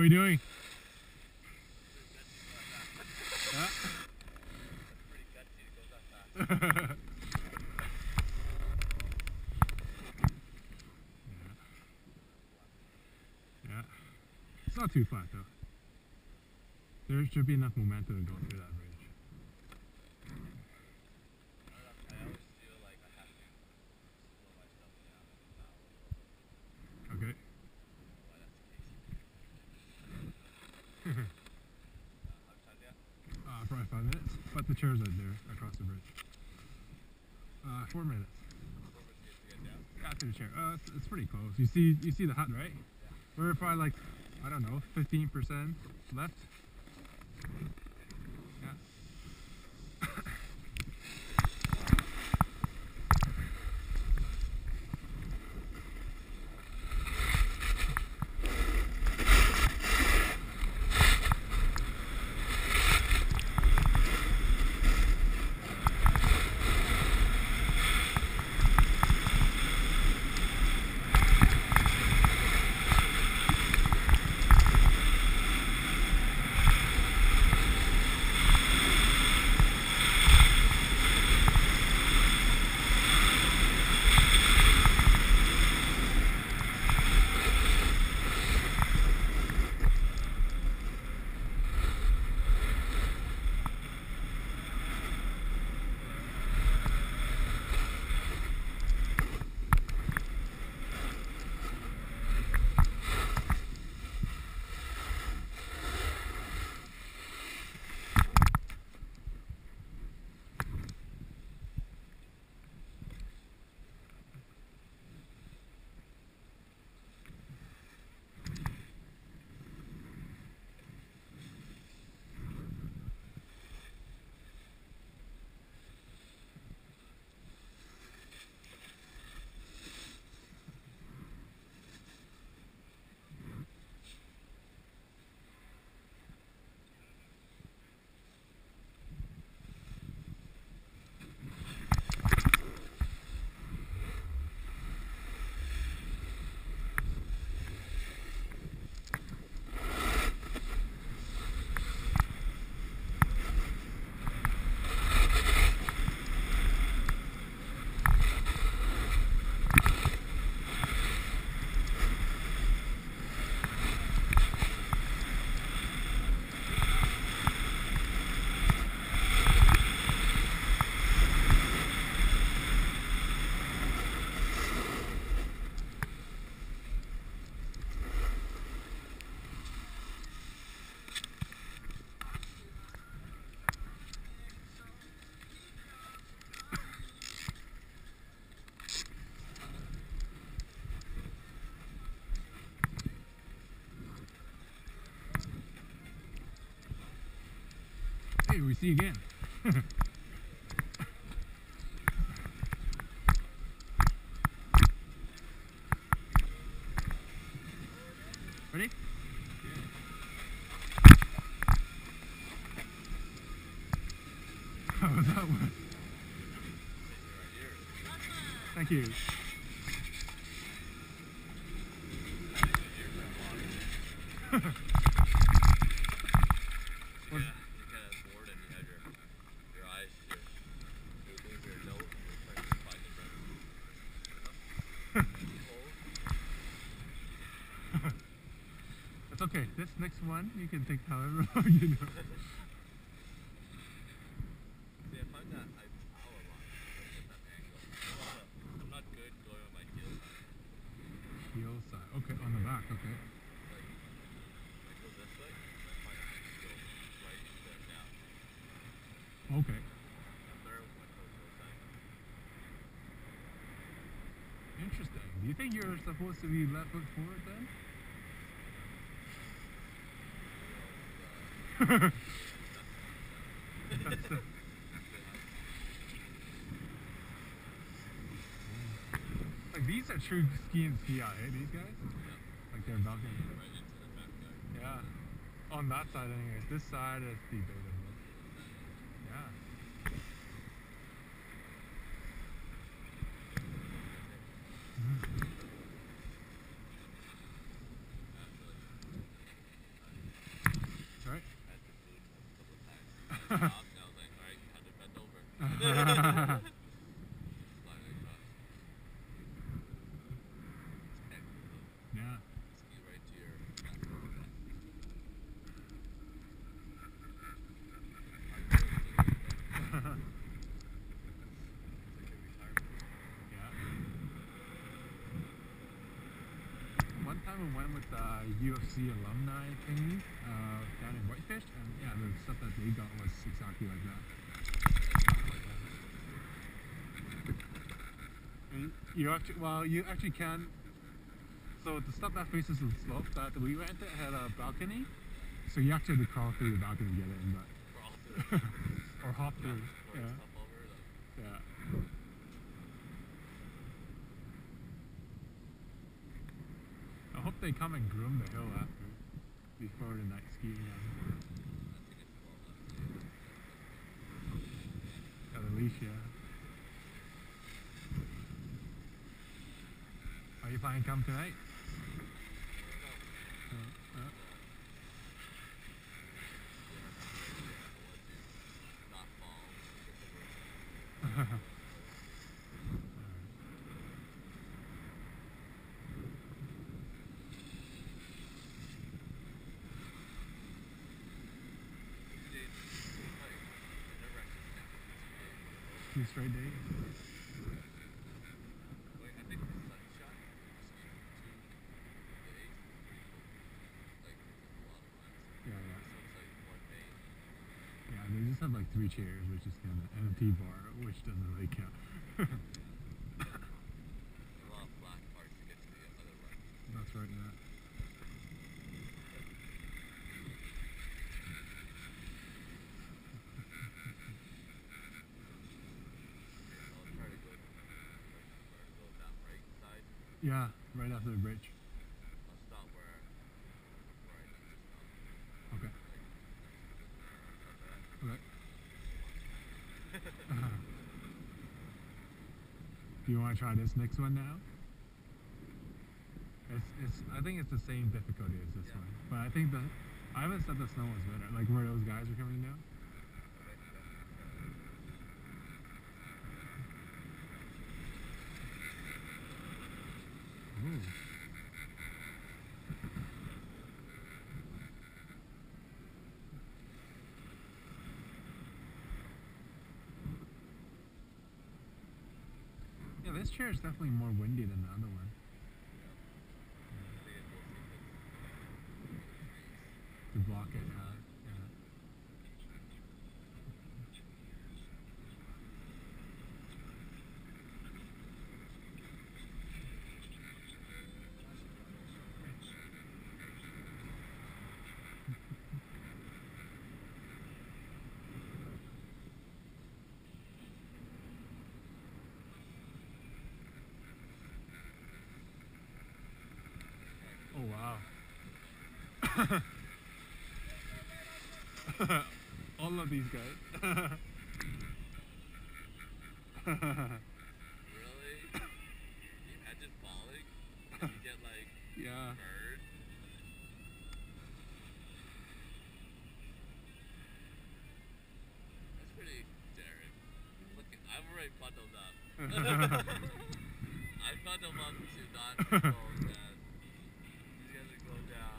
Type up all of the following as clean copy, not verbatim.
are you doing? Yeah. Yeah. It's not too flat though. There should be enough momentum to go through that bridge. I always feel like I have to slow myself down now. Okay. Why that's the case. How much time do you have? Probably 5 minutes. But the chairs are there across the bridge. 4 minutes. 4 minutes to get down? After the chair. It's pretty close. You see the hut, right? Yeah. We're probably like, I don't know, 15% left. Yeah. Hey, we see you again. Ready? How was that one? Thank you. It's okay. This next one you can take however long you know. See, I find that I power a lot at that angle. I'm not good going on my heel side. Heel side. Okay, on the back. Okay. Like, I go this way, I find I have to go right there down. Okay. I'm better with my toe side. Interesting. Do you think you're supposed to be left foot forward then? That's like these are true ski and ski out, eh? These guys? Yeah. Like they're balcony. Right into the backyard. Yeah. On that side anyways. This side is debatable. Yeah. Sliding across. Yeah. Ski right to your Yeah. One time we went with UFC alumni thingy down in Whitefish, and yeah, the stuff that they got was exactly like that. And you actually can. So the stuff that faces the slope that we rented had a balcony, so you actually had to crawl through the balcony to get in, but crawl through. or hop through. Or Yeah. hop over the Yeah. I hope they come and groom the hill after, before the night skiing. Got a leash, yeah. Are you planning to come tonight? not fall. Two straight days. Wait, I think the sunshine skiing 2 days is pretty cool. Like, there's a lot of runs. Yeah, yeah. So it's like one main. Yeah, they just have like 3 chairs, which is kind of, and a T-bar, which doesn't really count. A lot of flat parts to get to the other runs. That's right, yeah. I'll try to go that right side. Yeah, right after the bridge. I'll stop where I need to stop. Okay. Like, Okay. Do you want to try this next one now? I think it's the same difficulty as this Yeah. one, but I think I haven't said the snow was better. Like where those guys are coming down. Ooh. Yeah, this chair is definitely more windy than the other one. To block it, yeah. Oh wow. All of these guys. really? You imagine falling? And you get like Yeah. burned? That's pretty daring. Look, I'm already bundled up. I bundled up to not go down. These guys are going down.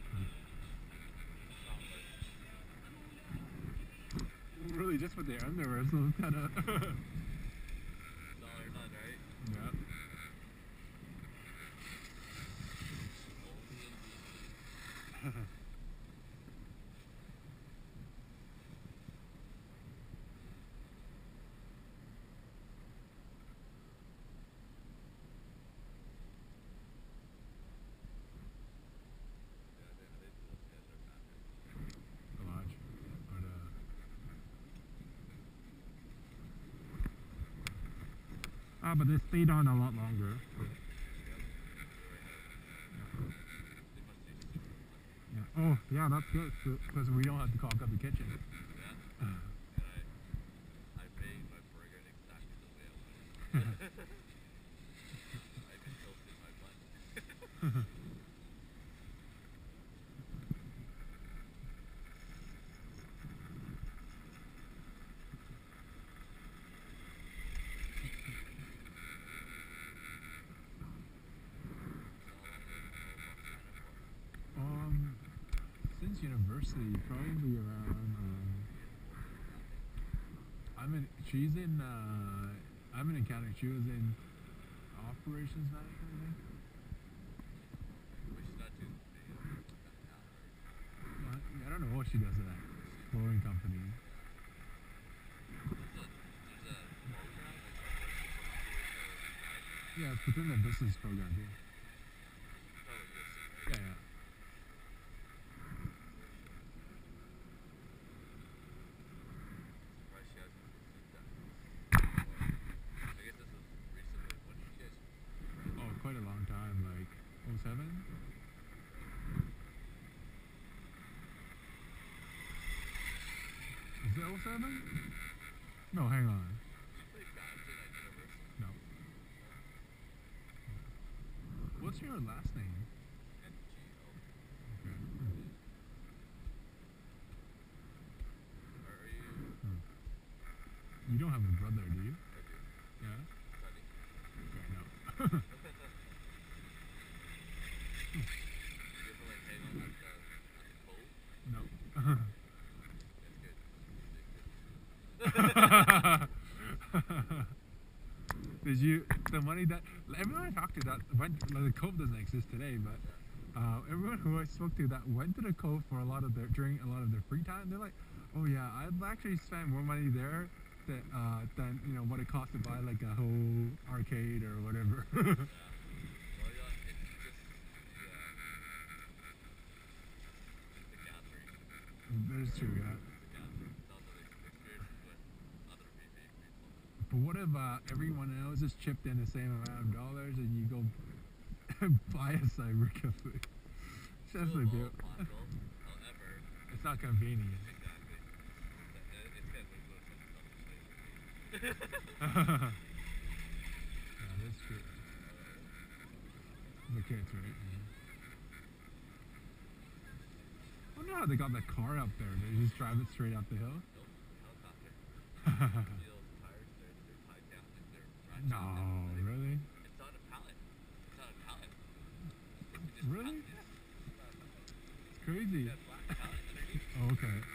Really just with their underwear, so it's kinda $1 none, right? yeah. The lodge. Or the but they stayed on a lot longer. Yeah. Oh, yeah, that's good because we don't have to caulk up the kitchen. Yeah. And I made my burger exactly the way I wanted. I even toasted my bun. university? Probably around. She's in. I'm in accounting. She was in operations management, I think. But she's not doing the now, right? What? Yeah, I don't know what she does at that flooring company. There's a program which Yeah, it's within the business program here. oh, Yeah, yeah. surprised she hasn't received that. I guess this was recently. When did you guys? Oh, quite a long time, like 07? Is it 07? No, hang on. She played badminton at university. No. What's your last name? NGO. Okay. Are you? You don't have a brother, do you? I do. Yeah? Sunny. Okay, no. You ever like hang out at the cove? No. That's good. Did you, the money that, everyone I talked to that went, like, the cove doesn't exist today, but everyone who I spoke to that went to the cove for during a lot of their free time, they're like, oh yeah, I'd actually spend more money there than, you know, what it costs to buy like a whole arcade or whatever. Well, yeah, it's just the gathering. That is true, yeah. The gathering. Not the experiences with other people. But what if everyone else just chipped in the same amount of dollars and you go buy a cyber cafe? That's the deal. Possible. However, It's not convenient. exactly. It's gonna lose those some stuff. Yeah, that's true. The kids, right? I wonder how they got that car up there. They just drive it straight up the hill? Nope. Helicopter. Steel tires. They're tied down. Like they're ratcheted No, down. Like, really? it's on a pallet. It's on a pallet. It's Really? Yeah. It's crazy. That black pallet underneath. Oh, okay.